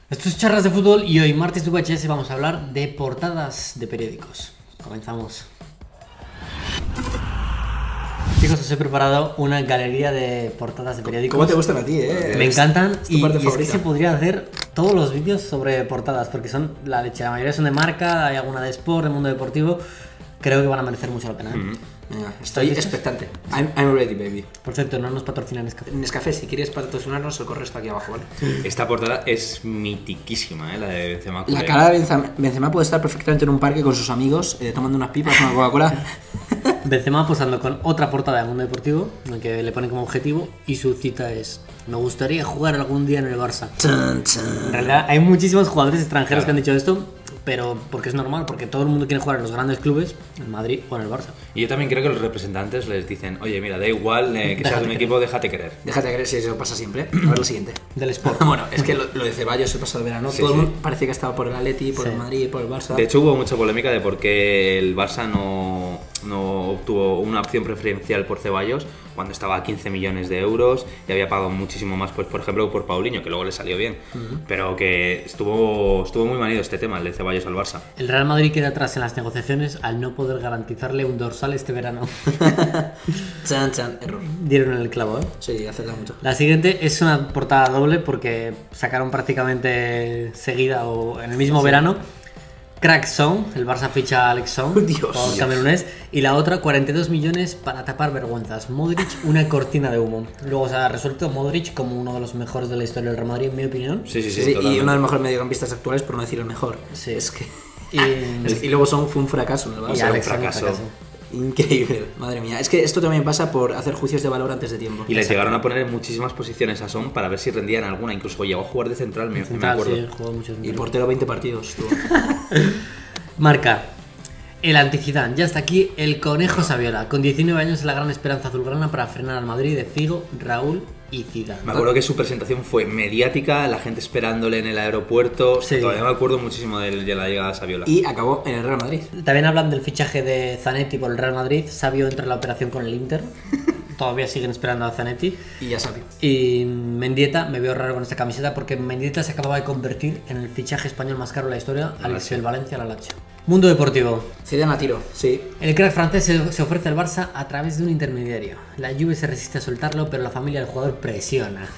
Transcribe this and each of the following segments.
Esto es Charlas de Fútbol y hoy, martes de VHS, vamos a hablar de portadas de periódicos. Comenzamos. Chicos, os he preparado una galería de portadas de periódicos. ¿Cómo te gustan a ti, Me encantan es tu parte y es que favorita. se podría hacer todos los vídeos sobre portadas, porque son la leche. La mayoría son de marca, hay alguna de sport, de mundo deportivo. Creo que van a merecer mucho la pena. Venga, estoy listos? expectante. I'm ready, baby. Por cierto, no nos patrocinan Nescafé. Nescafé, si quieres patrocinarnos, el correo está aquí abajo, ¿vale? Esta portada es mitiquísima, la de Benzema. La cara de Benzema puede estar perfectamente en un parque con sus amigos, tomando unas pipas, una Coca-Cola. Benzema posando con otra portada de mundo deportivo, en la que le pone como objetivo, y su cita es: me gustaría jugar algún día en el Barça. Chan, chan. En realidad hay muchísimos jugadores extranjeros Claro. que han dicho esto, pero porque es normal, porque todo el mundo quiere jugar en los grandes clubes, en Madrid o en el Barça. Y yo también creo que los representantes les dicen, oye, mira, da igual que seas de un equipo, déjate querer. Déjate creer si eso pasa siempre. A ver lo siguiente. Del Sport. Bueno, es que lo de Ceballos el pasado verano, Sí, todo sí. el mundo parece que estaba por el Atleti, por Sí. el Madrid, por el Barça. De hecho, hubo mucha polémica de por qué el Barça no obtuvo una opción preferencial por Ceballos cuando estaba a 15 millones de euros y había pagado muchísimo más, pues por ejemplo, por Paulinho, que luego le salió bien. Pero que estuvo muy manido este tema, el de Ceballos al Barça. El Real Madrid queda atrás en las negociaciones al no poder garantizarle un dorsal este verano. Chan, chan, error. Dieron en el clavo, ¿eh? Sí, acerta mucho. La siguiente es una portada doble porque sacaron prácticamente seguida o en el mismo verano. Crack Song, el Barça ficha a Alex Song, Dios. jugador camerunés, y la otra 42 millones para tapar vergüenzas. Modric, una cortina de humo. Luego se ha resuelto Modric como uno de los mejores de la historia del Real Madrid, en mi opinión. Sí, sí, sí. Sí, y totalmente. uno de los mejores mediocampistas actuales, por no decir el mejor. Sí. Es que... Y, Y luego Son fue un fracaso en el y Barça. Alex un Song, fracaso. Increíble, madre mía. Es que esto también pasa por hacer juicios de valor antes de tiempo. Y les llegaron a poner en muchísimas posiciones a Son para ver si rendían alguna. Incluso llegó a jugar de central, me Central, acuerdo. sí, jugó muchos Y minutos. portero 20 partidos. Tú. Marca. El anti-Zidane. Ya está aquí el Conejo Saviola. Con 19 años es la gran esperanza azulgrana para frenar al Madrid de Figo, Raúl y Zidane. Me acuerdo que su presentación fue mediática, la gente esperándole en el aeropuerto. Sí. Todavía me acuerdo muchísimo de la llegada a Saviola. Y acabó en el Real Madrid. También hablan del fichaje de Zanetti por el Real Madrid. Savio entra en la operación con el Inter. Todavía siguen esperando a Zanetti. Y ya sabía. Y Mendieta, me veo raro con esta camiseta porque Mendieta se acababa de convertir en el fichaje español más caro de la historia, al Lazio. del Valencia a la Lazio. Mundo deportivo. Zidane a tiro, sí. El crack francés se ofrece al Barça a través de un intermediario. La Juve se resiste a soltarlo, pero la familia del jugador presiona.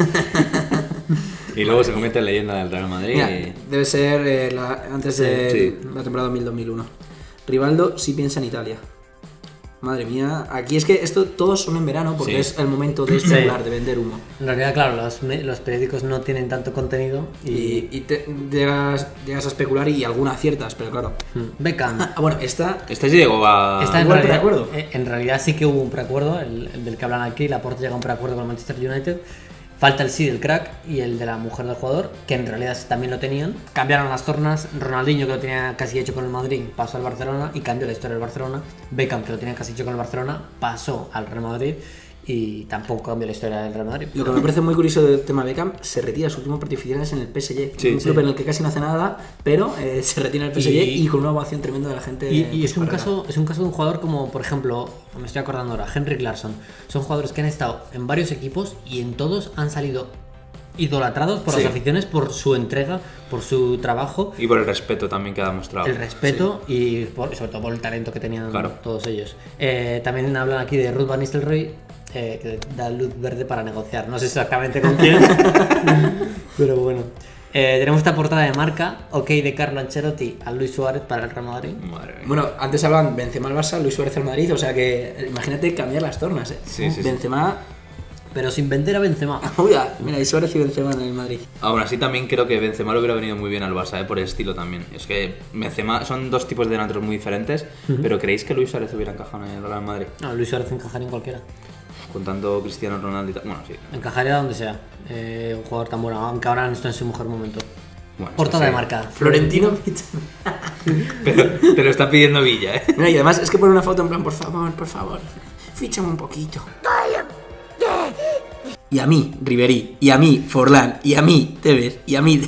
Y luego se convierte en leyenda del Real Madrid. Mira, debe ser antes de Sí. la temporada 2000-2001. Rivaldo sí piensa en Italia. Madre mía, aquí es que esto todos son en verano porque Sí. es el momento de especular, de vender humo. En realidad, claro, los periódicos no tienen tanto contenido y... Y llegas a especular y alguna aciertas, pero claro. Beckham. Ah, bueno, esta Este llegó a... Está en igual realidad, preacuerdo. en realidad sí que hubo un preacuerdo, el del que hablan aquí. Laporte llega a un preacuerdo con el Manchester United. Falta el sí del crack y el de la mujer del jugador, que en realidad también lo tenían. Cambiaron las tornas. Ronaldinho, que lo tenía casi hecho con el Madrid, pasó al Barcelona y cambió la historia del Barcelona. Beckham, que lo tenía casi hecho con el Barcelona, pasó al Real Madrid y tampoco cambió la historia del Real Madrid. Lo que me parece muy curioso del tema Beckham, se retira su último partido oficial es en el PSG. Sí, Un club sí. en el que casi no hace nada, pero se retira en el PSG y, con una ovación tremenda de la gente. Y por es su un carrera. caso de un jugador como, por ejemplo, me estoy acordando ahora, Henrik Larsson. Son jugadores que han estado en varios equipos y en todos han salido idolatrados por Sí. las aficiones, por su entrega, por su trabajo, Y por el respeto también que ha demostrado. el respeto y sobre todo por el talento que tenían Claro. todos ellos. También hablan aquí de Ruud van Nistelrooy, que da luz verde para negociar. No sé exactamente con quién, pero bueno. Tenemos esta portada de Marca, ok, de Carlo Ancelotti a Luis Suárez para el Real Madrid. Madre mía. Bueno, antes hablaban Benzema al Barça, Luis Suárez al Madrid, o sea que imagínate cambiar las tornas, ¿eh? Sí, sí, sí. Benzema, Pero sin vender a Benzema. uy, mira, y Suárez y Benzema en el Madrid. Aún así también creo que Benzema le hubiera venido muy bien al Barça, por el estilo también. Es que Benzema son dos tipos de delanteros muy diferentes, pero ¿creéis que Luis Suárez hubiera encajado en el Real Madrid? No, Luis Suárez encajaría en cualquiera. Contando Cristiano Ronaldo y tal. Bueno, sí. Encajaría donde sea. Un jugador tan bueno, aunque ahora no está en su mejor momento. Bueno, Portada de esto sí. Marca. Florentino. Pero te lo está pidiendo Villa, ¿eh? Mira, y además es que pone una foto en plan, por favor, fíchame un poquito. Y a mí, Ribery, y a mí, Forlán, y a mí, Tevez, y a mí, Deschamps,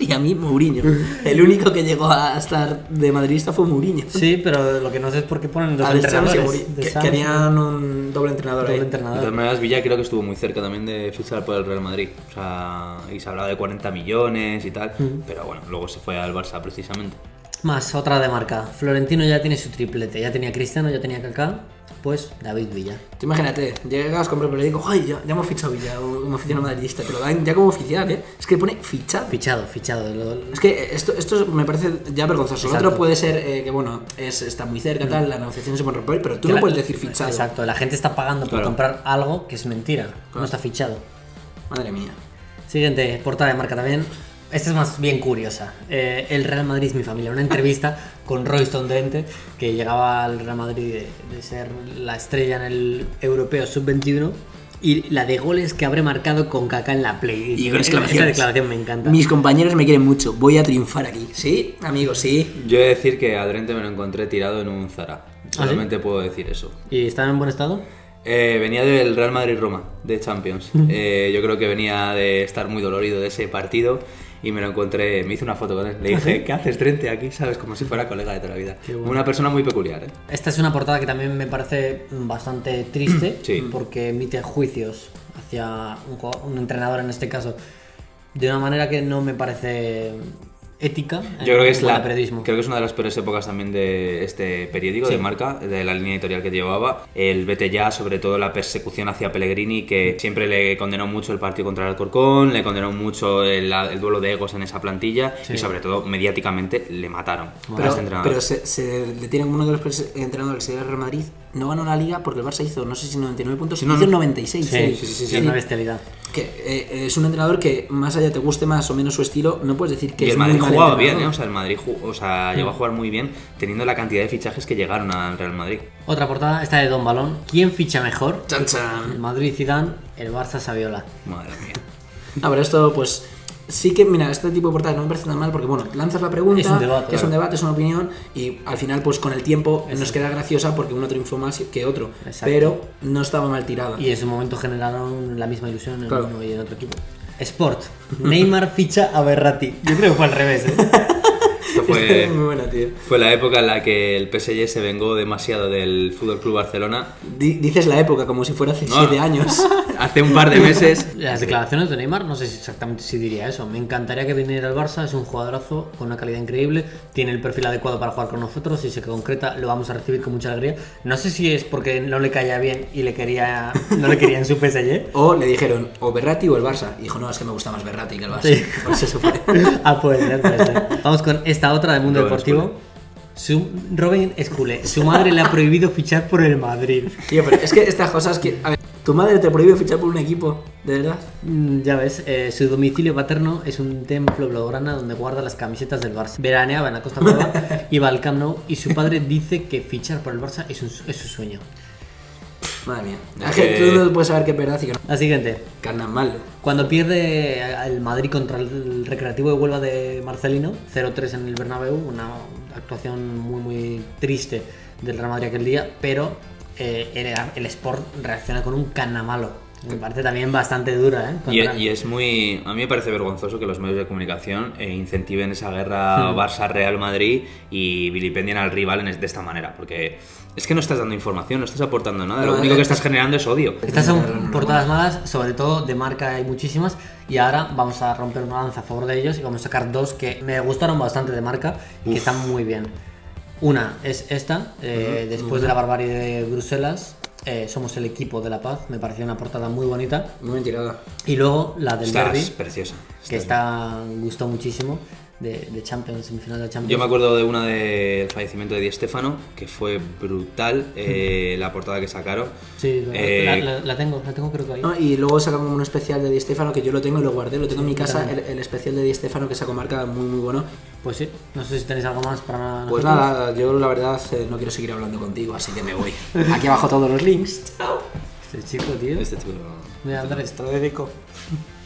Y a mí, Mourinho. El único que llegó a estar de madridista fue Mourinho. Sí, pero lo que no sé es por qué ponen dos A Deschamps y entrenadores. Mourinho, que Deschamps, querían un doble entrenador doble ahí. De entrenador. todas maneras, Villa creo que estuvo muy cerca también de fichar por el Real Madrid. O sea, y se hablaba de 40 millones y tal. Pero bueno, luego se fue al Barça precisamente. Más, otra de marca. Florentino ya tiene su triplete. Ya tenía Cristiano, ya tenía Kaká. Pues David Villa. Tú imagínate, llegas, compras el periódico, ¡ay, ya hemos fichado Villa como aficionado madridista! Te lo dan ya como oficial, ¿eh? Es que pone fichado. Fichado. Es que esto me parece ya vergonzoso. Lo Exacto. otro puede ser que, bueno, está muy cerca, tal, la negociación se pone romper, pero tú Que no la- puedes decir fichado. Exacto, la gente está pagando por Claro. comprar algo que es mentira. No está fichado. Madre mía. Siguiente, portada de marca también. Esta es más bien curiosa. El Real Madrid es mi familia. Una entrevista con Royston Drenthe, que llegaba al Real Madrid de ser la estrella en el Europeo Sub-21, y la de goles que habré marcado con Kaká en la Play. Y con Esa exclamaciones. declaración me encanta. Mis compañeros me quieren mucho, voy a triunfar aquí. Sí, amigo, sí. Yo he de decir que a Drenthe me lo encontré tirado en un Zara. Solamente puedo decir eso. ¿Y estaba en buen estado? Venía del Real Madrid-Roma, de Champions. Yo creo que venía de estar muy dolorido de ese partido y me lo encontré, me hice una foto con él. Le dije, ¿qué haces, Drenthe, aquí? ¿Sabes? Como si fuera colega de toda la vida. Qué bueno. Una persona muy peculiar, ¿eh? Esta es una portada que también me parece bastante triste, Sí. porque emite juicios hacia un entrenador, en este caso, de una manera que no me parece ética. Yo creo que es en cuanto a periodismo. creo que es una de las peores épocas también de este periódico Sí. de marca, de la línea editorial que llevaba. El vete ya, sobre todo la persecución hacia Pellegrini, que siempre le condenó mucho el partido contra el Alcorcón, le condenó mucho el duelo de egos en esa plantilla Sí. y sobre todo mediáticamente le mataron a Pero, este entrenador. pero se detiene como uno de los entrenadores del Real Madrid. No ganó la liga porque el Barça hizo, no sé si 99 puntos, Sí, no, hizo no. 96. Sí, sí. es una bestialidad. Que es un entrenador que, más allá te guste más o menos su estilo, no puedes decir que Y es el Madrid muy mal jugaba bien, entrenador. ¿eh? O sea, el Madrid llegó a jugar muy bien teniendo la cantidad de fichajes que llegaron al Real Madrid. Otra portada, esta de Don Balón. ¿Quién ficha mejor? Chan, El chan. Madrid Zidane, el Barça Saviola. Madre mía. A ver, esto pues sí que, mira, este tipo de portadas no me parece tan mal porque, bueno, lanzas la pregunta, Es un debate, que es un claro. debate, es una opinión y al final pues con el tiempo nos queda graciosa porque uno triunfó más que otro, Exacto. pero no estaba mal tirada. Y en su momento generaron la misma ilusión en Claro. uno y en otro equipo. Sport. Neymar ficha a Berratti. Yo creo que fue al revés, ¿eh? Esto fue, Muy buena, tío. fue la época en la que el PSG se vengó demasiado del Fútbol Club Barcelona. Dices la época como si fuera hace No. 7 años. Hace un par de meses. Las declaraciones de Neymar, no sé si exactamente si diría eso. Me encantaría que viniera al Barça, es un jugadorazo con una calidad increíble, tiene el perfil adecuado para jugar con nosotros, si se concreta lo vamos a recibir con mucha alegría. No sé si es porque no le caía bien y no le quería en su PSG. O le dijeron o Berratti o el Barça. Y dijo, no, es que me gusta más Berratti que el Barça. Sí. Por eso se fue. Ah, puede ser. Vamos con esta otra del mundo Robin deportivo. Robin Esculé, su madre le ha prohibido fichar por el Madrid. Tío, pero es que estas cosas que... A ver, tu madre te prohíbe fichar por un equipo, ¿de verdad? Ya ves, su domicilio paterno es un templo blaugrana donde guarda las camisetas del Barça. Veraneaba en la Costa Brava, iba al Camp Nou y su padre dice que fichar por el Barça es su sueño. Madre mía. Es Es que que- tú no puedes saber qué es verdad y que no. La siguiente. Carnaval. Cuando pierde el Madrid contra el Recreativo de Huelva de Marcelino, 0-3 en el Bernabéu, una actuación muy triste del Real Madrid aquel día, pero el Sport reacciona con un canamalo. Me parece también bastante dura, ¿eh? Y es muy. A mí me parece vergonzoso que los medios de comunicación incentiven esa guerra Barça-Real Madrid y vilipendien al rival de esta manera. Porque es que no estás dando información, no estás aportando nada. Lo No, único que estás generando es odio. Estas son portadas malas, sobre todo de marca hay muchísimas, y ahora vamos a romper una lanza a favor de ellos y vamos a sacar dos que me gustaron bastante de marca y que están muy bien. Una es esta, después de la barbarie de Bruselas, somos el equipo de la paz, me pareció una portada muy bonita. Muy bien tirada. Y luego la del Estás derby, preciosa. que gustó muchísimo, de Champions, semifinal de Champions. Yo me acuerdo de una del fallecimiento de Di Stéfano, que fue brutal la portada que sacaron. Sí, Eh, la tengo creo que ahí. ¿No? Y luego sacan un especial de Di Stéfano que yo lo tengo y lo guardé, lo tengo en mi casa, el especial de Di Stéfano que sacó marca muy bueno. Pues sí, no sé si tenéis algo más para Pues nosotros. nada, yo la verdad no quiero seguir hablando contigo, así que me voy. Aquí abajo todos los links. Chao. Este chico, tío. Este chico. Mira, Andrés, te lo dedico.